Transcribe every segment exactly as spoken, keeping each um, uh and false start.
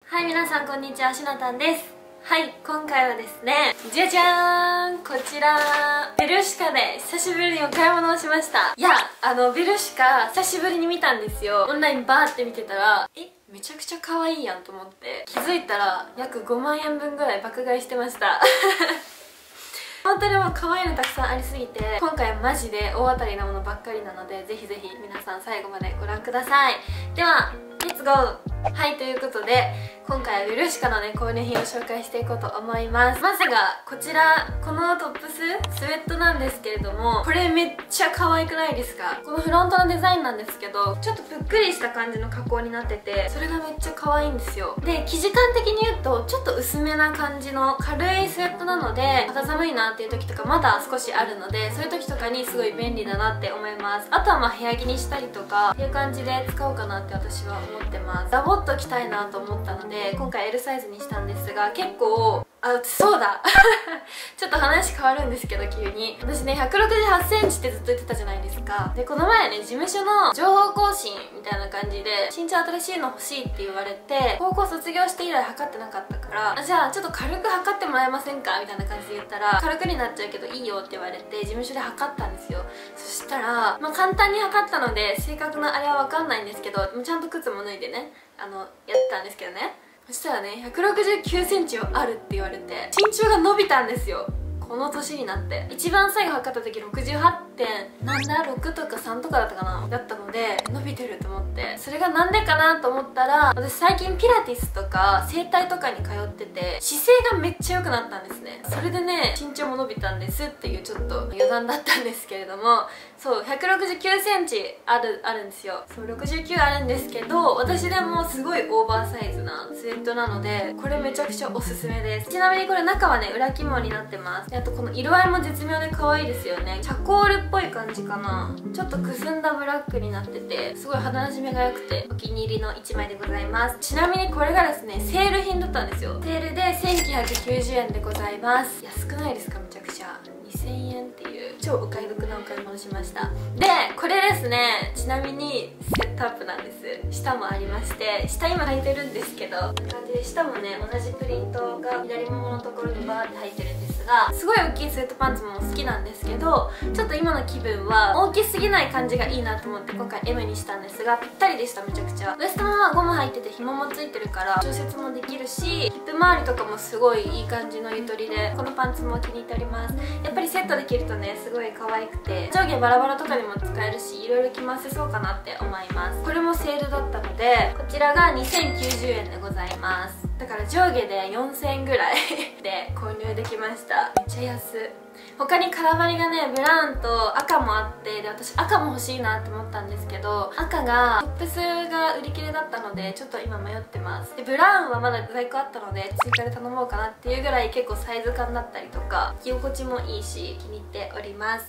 はい、皆さんこんにちは、しなたんです。はい、今回はですね、じゃじゃーん、こちらベルシカで久しぶりにお買い物をしました。いや、あのベルシカ久しぶりに見たんですよ。オンラインバーって見てたら、えめちゃくちゃ可愛いやんと思って、気づいたら約ごまんえんぶんぐらい爆買いしてました本当にもう可愛いのたくさんありすぎて、今回マジで大当たりなものばっかりなので、ぜひぜひ皆さん最後までご覧ください。ではレッツゴー。はい、ということで今回はベルシカのね購入品を紹介していこうと思います。まずがこちら、このトップススウェットなんですけれども、これめっちゃ可愛くないですか？このフロントのデザインなんですけど、ちょっとぷっくりした感じの加工になってて、それがめっちゃ可愛いんですよ。で、生地感的に言うとちょっと薄めな感じの軽いスウェットなので、肌寒いなっていう時とかまだ少しあるので、そういう時とかにすごい便利だなって思います。あとはまあ部屋着にしたりとかっていう感じで使おうかなって私は思ってます。ダボっと着たいなと思ったので今回 エル サイズにしたんですが、結構あ、そうだちょっと話変わるんですけど、急に私ねひゃくろくじゅうはちセンチってずっと言ってたじゃないですか。で、この前ね事務所の情報更新みたいな感じで身長新しいの欲しいって言われて、高校卒業して以来測ってなかったから、じゃあちょっと軽く測ってもらえませんかみたいな感じで言ったら、軽くになっちゃうけどいいよって言われて事務所で測ったんですよ。そしたらまあ簡単に測ったので正確なあれは分かんないんですけど、ちゃんと靴も脱いでねあのやったんですけどね、そしたらねひゃくろくじゅうきゅうセンチはあるって言われて、身長が伸びたんですよ、この年になって。一番最後測った時ろくじゅうはちてんなんだろくとかさんとかだったかなだったので、伸びてると思って、それがなんでかなと思ったら、私最近ピラティスとか整体とかに通ってて姿勢がめっちゃ良くなったんですね。それでね身長も伸びたんですっていうちょっと余談だったんですけれども、そうひゃくろくじゅうきゅうセンチあるあるんですよ。そうろくじゅうきゅうあるんですけど、私でもすごいオーバーサイズなスウェットなので、これめちゃくちゃおすすめです。ちなみにこれ中はね裏起毛になってます。で、あとこの色合いも絶妙で可愛いですよね。チャコールっぽい感じかな。ちょっとくすんだブラックになってて、すごい肌なじみが良くてお気に入りのいちまいでございます。ちなみにこれがですねセール品だったんですよ。セールでせんきゅうひゃくきゅうじゅうえんでございます。安くないですか？めちゃくちゃにせんえんっていう超お買い得なお買い物しました。で、これですね、ちなみにセットアップなんです。下もありまして、下今履いてるんですけど、こんな感じで下もね同じプリントが左もものところにバーって入ってるんですが、すごい大きいスウェットパンツも好きなんですけど、ちょっと今の気分は大きすぎない感じがいいなと思って今回 エム にしたんですが、ぴったりでした。めちゃくちゃウエストもまあゴム入ってて紐もついてるから調節もできるし、ヒップ周りとかもすごいいい感じのゆとりで、このパンツも気に入っております。やっぱりセットで着るとねすごい可愛くて、上下バラバラとかにも使えるし、いろいろ着回せそうかなって思います。これもセールだったので、こちらがにせんきゅうじゅうえんでございます。だから上下でよんせんえんぐらいで購入できました。めっちゃ安。他にカラバリがねブラウンと赤もあって、で私赤も欲しいなって思ったんですけど、赤がトップスが売り切れだったのでちょっと今迷ってます。でブラウンはまだ在庫あったので追加で頼もうかなっていうぐらい結構サイズ感だったりとか着心地もいいし気に入っております。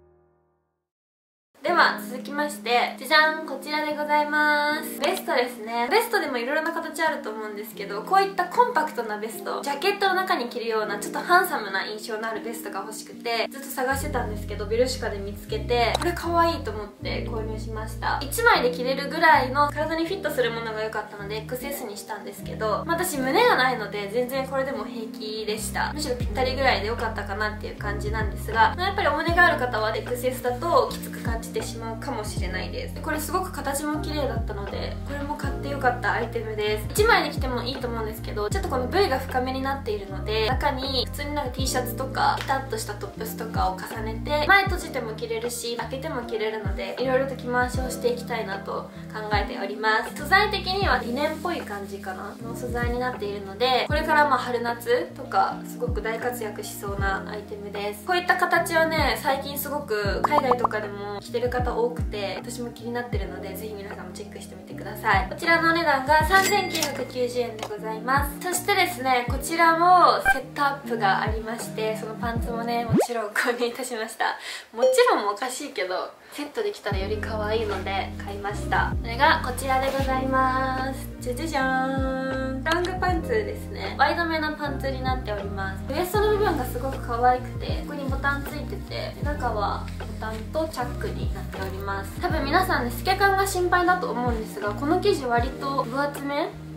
では続きまして、じゃじゃん、こちらでございます。ベストですね。ベストでもいろいろな形あると思うんですけど、こういったコンパクトなベスト、ジャケットの中に着るようなちょっとハンサムな印象のあるベストが欲しくてずっと探してたんですけど、ベルシカで見つけてこれ可愛いと思って購入しました。いちまいで着れるぐらいの体にフィットするものが良かったので エックスエス にしたんですけど、私胸がないので全然これでも平気でした。むしろぴったりぐらいで良かったかなっていう感じなんですが、やっぱりお胸がある方は エックスエス だときつく感じてしまうかもしれないです。これすごく形も綺麗だったので、これも買ってよかったアイテムです。いちまいで着てもいいと思うんですけど、ちょっとこの ブイ が深めになっているので、中に普通になんか T シャツとかピタッとしたトップスとかを重ねて前閉じても着れるし開けても着れるので、いろいろと着回しをしていきたいなと考えております。素材的にはリネンっぽい感じかなの素材になっているので、これからまあ春夏とかすごく大活躍しそうなアイテムです。こういった形はね最近すごく海外とかでも着てる方多くて、私も気になってるのでぜひ皆さんもチェックしてみてください。こちらのお値段がさんぜんきゅうひゃくきゅうじゅうえんでございます。そしてですね、こちらもセットアップがありまして、そのパンツもねもちろん購入いたしました。もちろんもおかしいけどセットできたらより可愛いので買いました。それがこちらでございます。じゃじゃじゃーん、ロングパンツですね。ワイドめなパンツになっております。ウエストの部分がすごく可愛くて、ここにボタンついてて、中はボタンとチャックになっております。多分皆さんね透け感が心配だと思うんですが、この生地割と分厚め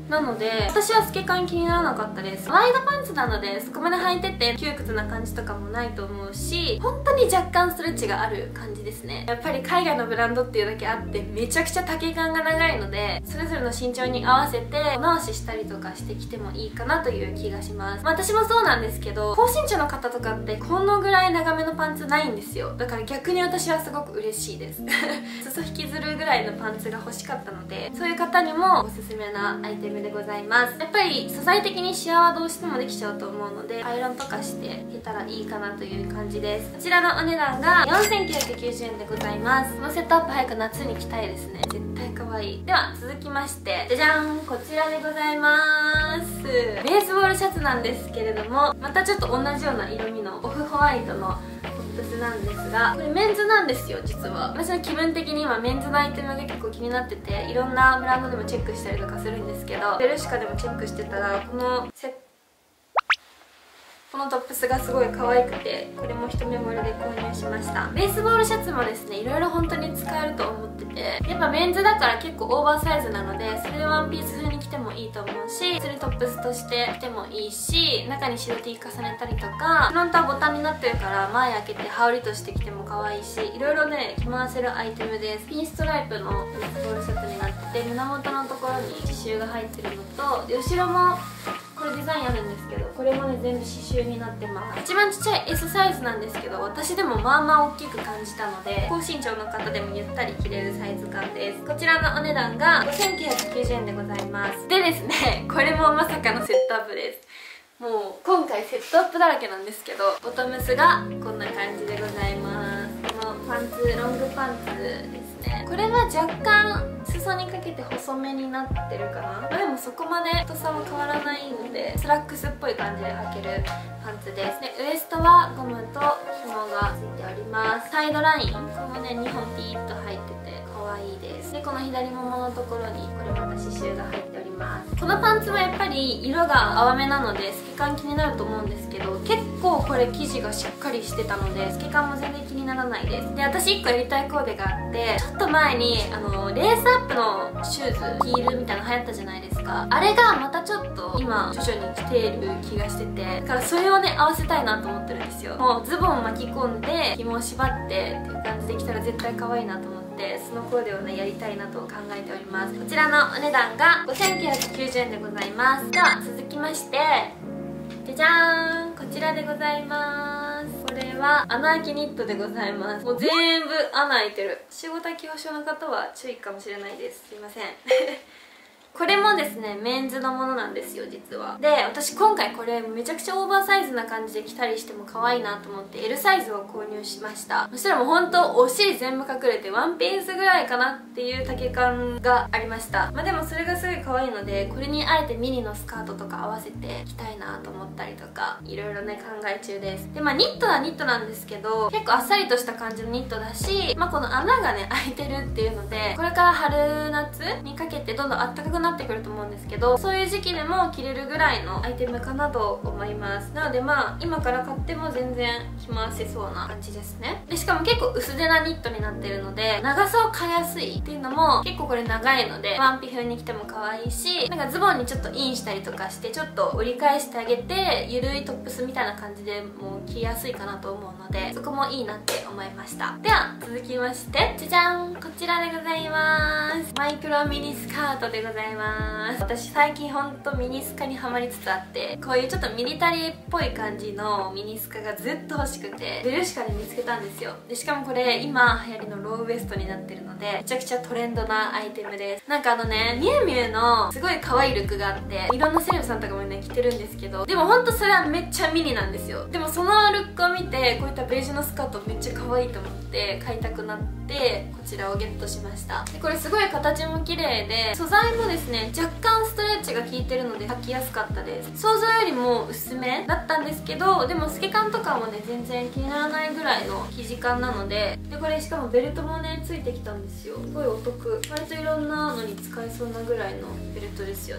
なので私は透け感気にならなかったです。ワイドパンツなのでそこまで履いてて窮屈な感じとかもないと思うし、本当に若干ストレッチがある感じですね。やっぱり海外のブランドっていうだけあってめちゃくちゃ丈感が長いので、それぞれの身長に合わせてお直ししたりとかしてきてもいいかなという気がします。まあ、私もそうなんですけど、高身長の方とかってこのぐらい長めのパンツないんですよ。だから逆に私はすごく嬉しいです裾引きずるぐらいのパンツが欲しかったので、そういう方にもおすすめなアイテムでございます。やっぱり素材的にシワはどうしてもできちゃうと思うので、アイロンとかしていけたらいいかなという感じです。こちらのお値段がよんせんきゅうひゃくきゅうじゅうえんでございます。このセットアップ早く夏に着たいですね。絶対可愛い。では続きまして、じゃじゃん、こちらでございます。ベースボールシャツなんですけれども、またちょっと同じような色味のオフホワイトのトップスなんですが、これメンズなんですよ。実は私は気分的に今メンズのアイテムが結構気になってて、いろんなブランドでもチェックしたりとかするんですけど、ベルシカでもチェックしてたらこのセットこのトップスがすごい可愛くて、これも一目惚れで購入しました。ベースボールシャツもですね、いろいろ本当に使えると思ってて、やっぱメンズだから結構オーバーサイズなので、それでワンピース風に着てもいいと思うし、普通にトップスとして着てもいいし、中に白 T 重ねたりとか、フロントはボタンになってるから前開けて羽織として着ても可愛いし、いろいろね着回せるアイテムです。ピンストライプのベースボールシャツになってて、胸元のところに刺繍が入ってるのと、で後ろもこれデザインあるんですけど、これもね全部刺繍になってます。一番ちっちゃい エス サイズなんですけど、私でもまあまあ大きく感じたので、高身長の方でもゆったり着れるサイズ感です。こちらのお値段がごせんきゅうひゃくきゅうじゅうえんでございます。でですね、これもまさかのセットアップです。もう今回セットアップだらけなんですけど、ボトムスがこんな感じでございます。このパンツ、ロングパンツですね。これは若干裾にかけて細めになってるかな。まあ、でもそこまで太さは変わらないので、スラックスっぽい感じで履けるパンツです。でウエストはゴムと紐がついております。サイドライン、これもねにほんピーッと入ってて可愛いです。でこの左もものところにこれまた刺繍が入っております。このパンツはやっぱり色が淡めなので透け感気になると思うんですけど、結構これ生地がしっかりしてたので透け感も全然気にならないです。で私いっこやりたいコーデがあって、ちょっと前にあのレースアップのシューズヒールみたいなの流行ったじゃないですか。あれがまたちょっと今徐々に来ている気がしてて、だからそれをね合わせたいなと思ってるんですよ。もうズボン巻き込んで紐を縛ってっていう感じできたら絶対可愛いなと思って、そのコーデをねやりたいなと考えております。こちらのお値段がごせんきゅうひゃくきゅうじゅうえんでございます。では続きまして、じゃじゃーん、こちらでございます。これは穴開きニットでございます。もう全部穴開いてる。仕事着用症の方は注意かもしれないです。すいませんこれもですねメンズのものなんですよ実は。で私今回これめちゃくちゃオーバーサイズな感じで着たりしても可愛いなと思って エル サイズを購入しました。そしたらもうほんとお尻全部隠れてワンピースぐらいかなっていう丈感がありました。まあでもそれがすごい可愛いので、これにあえてミニのスカートとか合わせて着たいなと思ったりとか、いろいろね考え中です。でまあニットはニットなんですけど、結構あっさりとした感じのニットだし、まあこの穴がね開いてるっていうので、これから春夏にかけてどんどん暖かくなってなってくると思うんですけど、そういう時期でも着れるぐらいのアイテムかなと思います。なのでまあ今から買っても全然着回せそうな感じですね。でしかも結構薄手なニットになってるので長さを変えやすいっていうのも、結構これ長いのでワンピ風に着ても可愛いし、なんかズボンにちょっとインしたりとかしてちょっと折り返してあげてゆるいトップスみたいな感じでもう着やすいかなと思うので、そこもいいなって思いました。では続きまして、じゃじゃん、こちらでございます。マイクロミニスカートでございます。私最近ほんとミニスカにハマりつつあって、こういうちょっとミリタリーっぽい感じのミニスカがずっと欲しくてベルシカで見つけたんですよ。でしかもこれ今流行りのローウエストになってるのでめちゃくちゃトレンドなアイテムです。なんかあのねミュウミュウのすごい可愛いルックがあって、いろんなセレブさんとかもね着てるんですけど、でもほんとそれはめっちゃミニなんですよ。でもそのルックを見てこういったベージュのスカートめっちゃ可愛いと思って買いたくなってこちらをゲットしました。でこれすごい形も綺麗で、素材もですね若干ストレッチが効いてるので履きやすかったです。想像よりも薄めだったんですけど、でも透け感とかもね全然気にならないぐらいの生地感なので、でこれしかもベルトもねついてきたんですよ。すごいお得。割といろんなのに使えそうなぐらいのベルトですよね。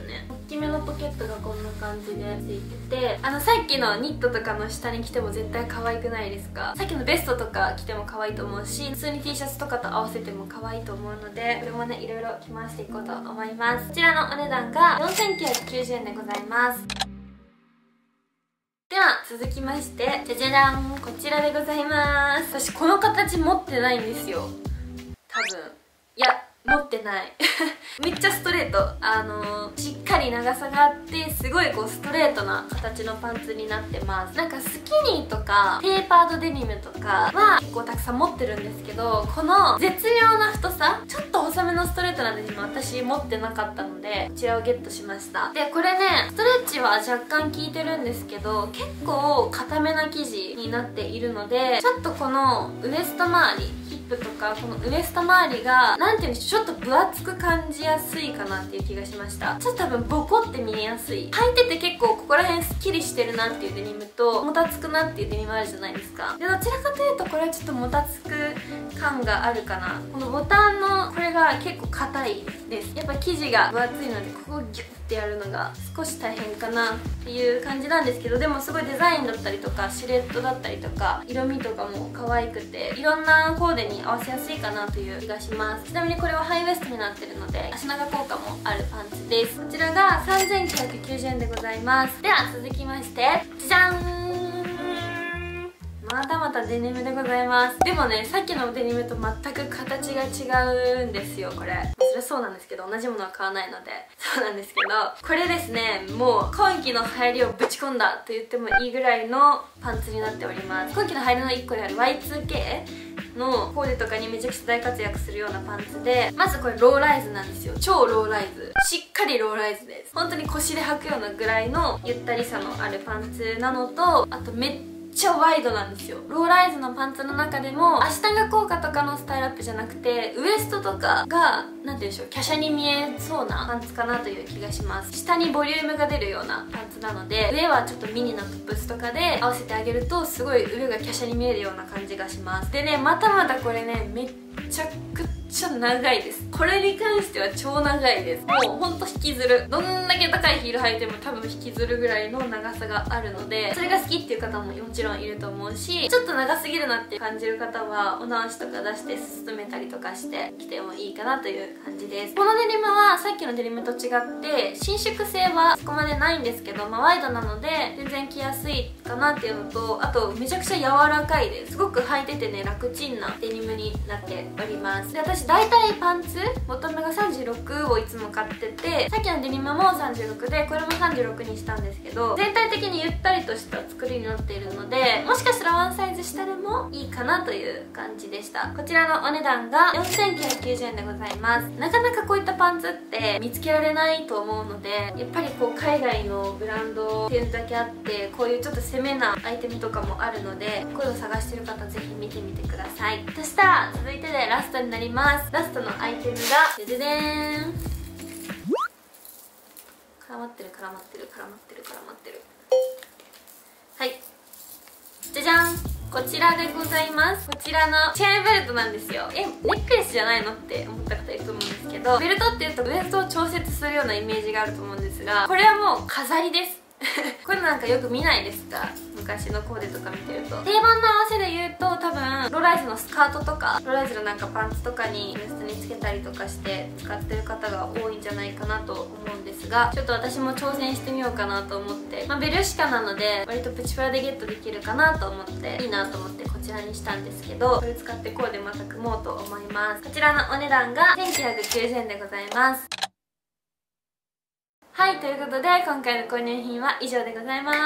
きめのポケットがこんな感じでついてて、あのさっきのニットとかの下に着ても絶対可愛くないですか？さっきのベストとか着ても可愛いと思うし、普通に T シャツとかと合わせても可愛いと思うので、これもねいろいろ着回していこうと思います。こちらのお値段がよんせんきゅうひゃくきゅうじゅうえんでございます。では続きまして、じゃじゃじゃん、こちらでございます。私この形持ってないんですよ、多分。いや持ってないめっちゃストレート、あのー、しっかり長さがあってすごいこうストレートな形のパンツになってます。なんかスキニーとかテーパードデニムとかは結構たくさん持ってるんですけど、この絶妙な太さ、ちょっと細めのストレートなデニム私持ってなかったので、こちらをゲットしました。でこれね、ストレッチは若干効いてるんですけど、結構硬めな生地になっているので、ちょっとこのウエスト周りとかこのウエスト周りがなんていうんでしょう、ちょっと分厚く感じやすいかなっていう気がしました。ちょっと多分ボコって見えやすい、履いてて結構ここら辺スッキリしてるなっていうデニムと、もたつくなっていうデニムあるじゃないですか。でどちらかというとこれはちょっともたつく感があるかな。このボタンのこれが結構硬いです。やっぱ生地が分厚いので、ここをギュッてやるのが少し大変かなっていう感じなんですけど、でもすごいデザインだったりとかシルエットだったりとか色味とかも可愛くて、いろんなコーデに合わせやすいかなという気がします。ちなみにこれはハイウエストになってるので足長効果もあるパンツです。こちらがさんぜんきゅうひゃくきゅうじゅうえんでございます。では続きまして、じゃじゃん、またまたデニムでございます。でもね、さっきのデニムと全く形が違うんですよ。これそれそうなんですけど、同じものは買わないのでそうなんですけど、これですね、もう今季の流行りをぶち込んだと言ってもいいぐらいのパンツになっております。今季の流行りのいっこである ワイツーケー のコーデとかにめちゃくちゃ大活躍するようなパンツで、まずこれローライズなんですよ。超ローライズ、しっかりローライズです。本当に腰で履くようなぐらいのゆったりさのあるパンツなのと、あとめっめっちゃワイドなんですよ。ローライズのパンツの中でも足長効果とかのスタイルアップじゃなくて、ウエストとかがなんて言うんでしょう、華奢に見えそうなパンツかなという気がします。下にボリュームが出るようなパンツなので、上はちょっとミニのトップスとかで合わせてあげるとすごい上が華奢に見えるような感じがします。でね、またまたこれね、めっちゃくちゃ長いです。これに関しては超長いです。もうほんと引きずる、どんだけ高いヒール履いても多分引きずるぐらいの長さがあるので、それが好きっていう方ももちろんいると思うし、ちょっと長すぎるなって感じる方はお直しとか出して進めたりとかして着てもいいかなという感じです。このデニムはさっきのデニムと違って伸縮性はそこまでないんですけど、まあ、ワイドなので全然着やすいかなっていうのと、あとめちゃくちゃ柔らかいです。すごく履いててね、楽ちんなデニムになっております。で私大体パンツボトムがさんじゅうろくをいつも買ってて、さっきのデニムもさんじゅうろくでこれもさんじゅうろくにしたんですけど、全体的にゆったりとした作りになっているので、もしかしたらワンサイズ下でもいいかなという感じでした。こちらのお値段がよんせんきゅうひゃくきゅうじゅうえんでございます。なかなかこういったパンツって見つけられないと思うので、やっぱりこう海外のブランドっていうだけあって、こういうちょっと攻めなアイテムとかもあるので、こういうの探してる方ぜひ見てみてください。そしたら続いてでラストになります。ラストのアイテムがでででーん、絡まってる絡まってる絡まってる絡まってる、はい、じゃじゃん、こちらでございます。こちらのチェーンベルトなんですよ。え、ネックレスじゃないのって思った方いると思うんですけど、ベルトっていうとウエストを調節するようなイメージがあると思うんですが、これはもう飾りですこれなんかよく見ないですか、昔のコーデとか見てると。定番の合わせで言うと、多分ローライズのスカートとかローライズのなんかパンツとかにウエストにつけたりとかして使ってる方が多いんじゃないかなと思うんですが、ちょっと私も挑戦してみようかなと思って、まあ、ベルシカなので割とプチプラでゲットできるかなと思って、いいなと思ってこちらにしたんですけど、これ使ってコーデまた組もうと思います。こちらのお値段がせんきゅうひゃくきゅうじゅうえんでございます。はい、ということで今回の購入品は以上でございます。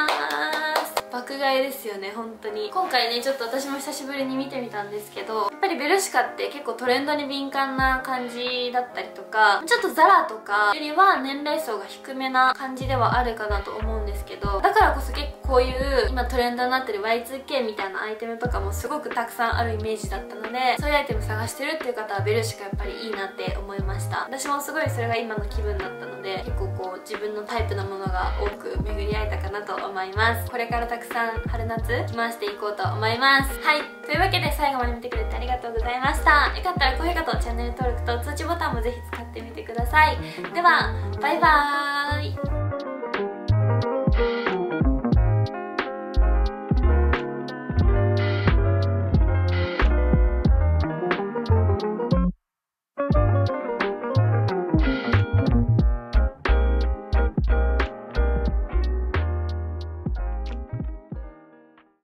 爆買いですよね、本当に。今回ね、ちょっと私も久しぶりに見てみたんですけど、やっぱりベルシカって結構トレンドに敏感な感じだったりとか、ちょっとザラとかよりは年齢層が低めな感じではあるかなと思うんですけど、だからこそ結構こういう今トレンドになってる ワイツーケー みたいなアイテムとかもすごくたくさんあるイメージだったので、そういうアイテム探してるっていう方はベルシカやっぱりいいなって思いました。私もすごいそれが今の気分だったので、結構こう自分のタイプのものが多く巡り合えたかなと思います。これからたくさん春夏着回していこうと思います。はい、というわけで最後まで見てくれてありがとうございました。よかったら高評価とチャンネル登録と通知ボタンもぜひ使ってみてください。ではバイバーイ。